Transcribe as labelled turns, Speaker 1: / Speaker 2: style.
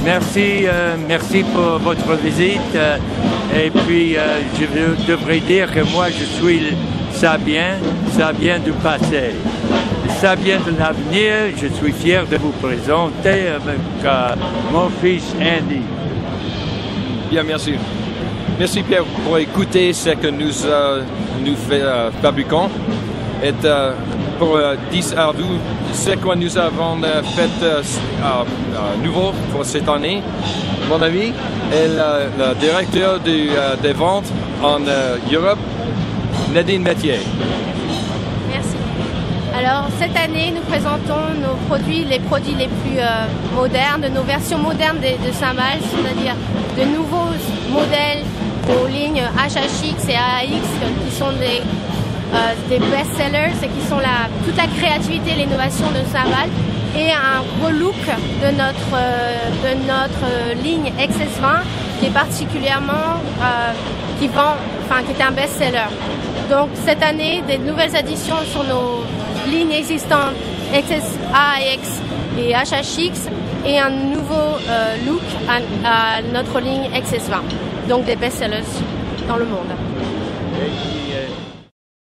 Speaker 1: merci pour votre visite. Et puis, je devrais dire que moi, je suis Sabien du passé. Sabien de l'avenir, je suis fier de vous présenter avec mon fils Andy.
Speaker 2: Bien, merci. Merci Pierre pour écouter ce que nous fabriquons. Et pour dire à vous ce que nous avons fait nouveau pour cette année. Mon ami est le directeur des ventes en Europe, Nadine Métier.
Speaker 3: Merci. Alors cette année, nous présentons les produits les plus modernes, nos versions modernes de Saint-Mal, c'est-à-dire de nouveaux modèles aux lignes HHX et AAX qui sont des best-sellers et qui sont toute la créativité et l'innovation de Saint-Mal, et un gros look de notre ligne XS20 qui est particulièrement qui est un best-seller. Donc cette année, des nouvelles additions sur nos lignes existantes XS, AAX et HHX, et un nouveau look à notre ligne XS20. Donc des best-sellers dans le monde.